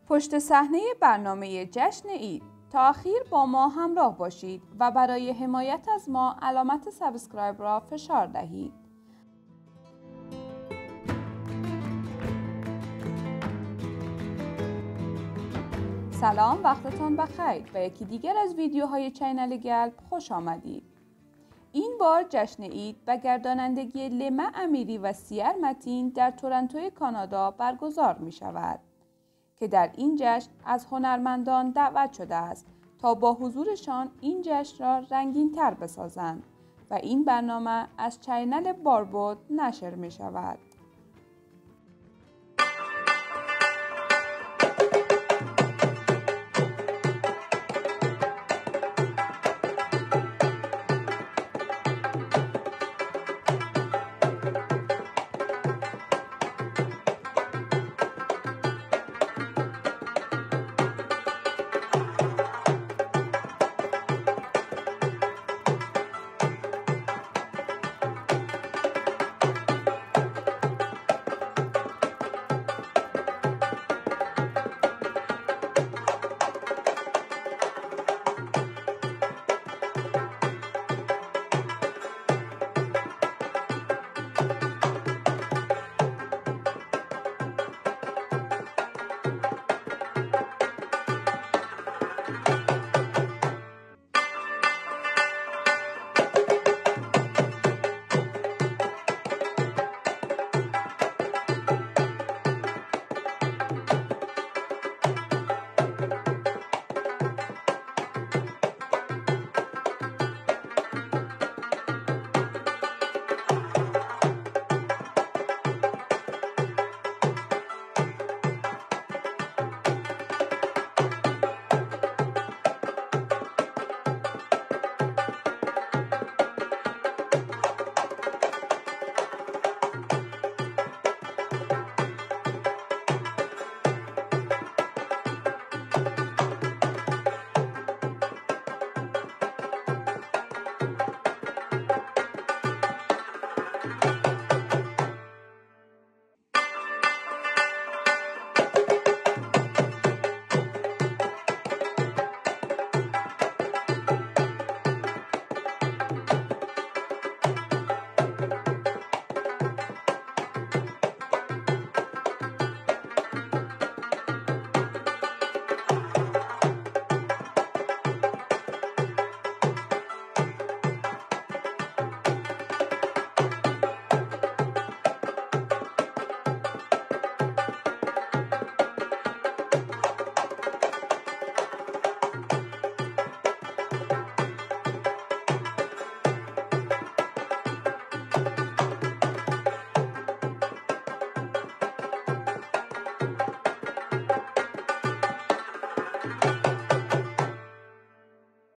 پشت صحنه برنامه جشن عید تا آخر با ما همراه باشید و برای حمایت از ما علامت سابسکرایب را فشار دهید. سلام، وقتتون بخیر و یکی دیگر از ویدیوهای چینل گلب خوش آمدید. این بار جشن عید و گردانندگی لما امیری و سیر متین در تورنتو کانادا برگزار می شود که در این جشن از هنرمندان دعوت شده است تا با حضورشان این جشن را رنگین تر بسازند و این برنامه از چینل باربود نشر می شود.